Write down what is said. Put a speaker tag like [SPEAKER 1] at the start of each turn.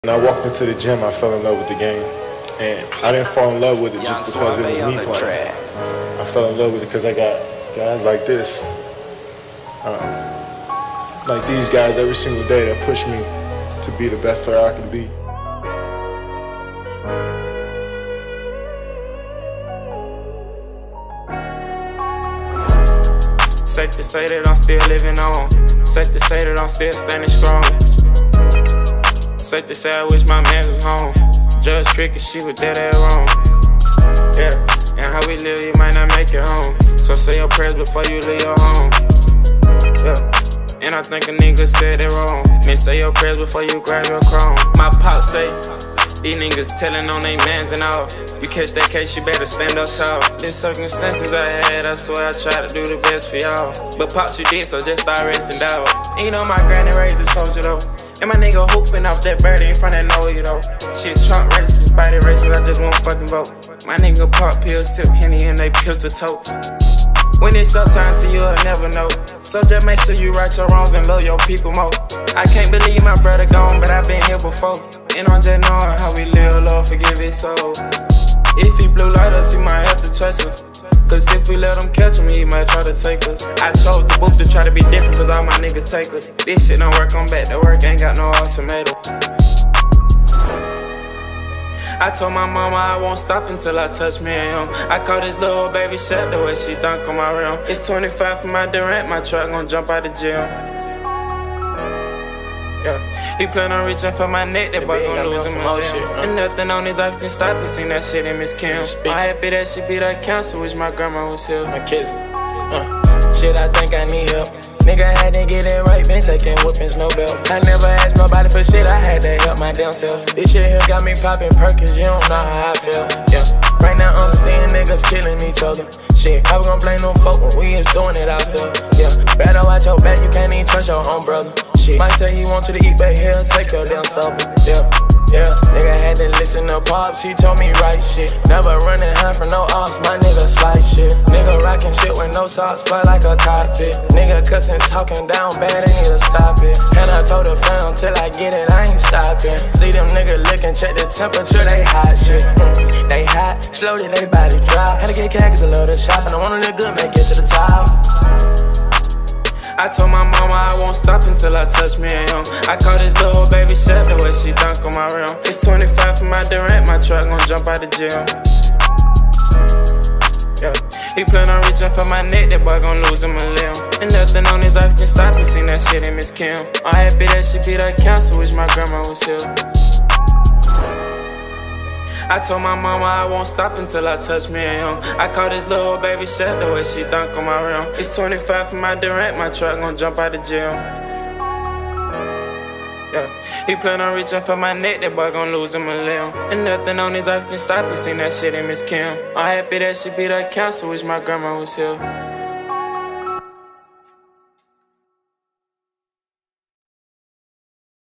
[SPEAKER 1] When I walked into the gym, I fell in love with the game. And I didn't fall in love with it just because it was me playing. I fell in love with it because I got guys like this. Like these guys every single day that push me to be the best player I can be.
[SPEAKER 2] Safe to say that I'm still living on. Safe to say that I'm still standing strong. Safe to say I wish my man was home. Judge tricky, she was dead at wrong. Yeah, and how we live, you might not make it home. So say your prayers before you leave your home. Yeah, and I think a nigga said it wrong. Man, say your prayers before you grab your crown. My pop say, these niggas telling on they mans and all. You catch that case, you better stand up tall. These circumstances I had, I swear I tried to do the best for y'all. But pops you did, so just start resting down. You know my granny raised a soldier though. And my nigga hooping off that birdie in front of know you though. Shit, Trump racist, body racist, I just won't fucking vote. My nigga pop pills, sip Henny, and they pistol tote. When it's your time, see you'll never know. So just make sure you right your wrongs and love your people more. I can't believe my brother gone, but I've been here before. And I'm just knowing how we live, Lord forgive his soul. If he blue light us, he might have to chase us. Cause if we let him catch him, he might try to take us. I chose the booth to try to be different, cause all my niggas take us. This shit don't work, I'm back to work, ain't got no ultimatum. I told my mama I won't stop until I touch me and him. I call this little baby Shaq the way she dunk on my rim. It's 25 for my Durant, my truck gon' jump out the gym. Yeah, he plan on reaching for my neck, that boy gon' lose him on shit. And nothing on his life can stop me, seen that shit in Miss Kim. I'm happy that she be that counsel, wish my grandma was here. My kids. Shit, I think I need help. Nigga had to get it right, been taking whoopings, no belt. I never asked nobody for shit, I had to help my damn self. This shit here got me popping perkins, you don't know how I feel. Yeah, right now I'm seeing niggas killing each other. Shit, how we gon' blame no folk when we is doing it ourselves? Yeah, better watch your back, you can't even trust your own brother. Shit, might say he want you to eat, but he'll take your damn supper. Yeah, nigga had to listen to Pops, he told me right shit. Never running high from no ops, my nigga slice shit. Nigga rockin' shit with no socks, fly like a cockpit. Nigga cussin', talking down bad, they need to stop it. And I told the fam, till I get it, I ain't stopping. See them niggas looking, check the temperature, they hot shit. They hot, slowly they body drop. Had to get cash cause I love the shop, and I wanna look good, make it to the top. I told my mama I won't stop until I touch me and him. I call this little baby Shaq the way she dunk on my rim. It's 25 for my Durant, my truck gon' jump out the gym. Yeah, he plan on reaching for my neck, that boy gon' lose him a limb. And nothing on his life can stop me, seen that shit in Miss Kim. I'm happy that she be that counsel, wish my grandma was here. I told my mama I won't stop until I touch me and him. I call this little baby Shaq the way she dunk on my rim. It's 25 for my Durant, my truck gon' jump out the gym. Yeah, he plan on reaching for my neck, that boy gon' lose him a limb. And nothing on his life can stop me, seen that shit in Miss Kim. I'm happy that she be that counsel, wish my grandma was here.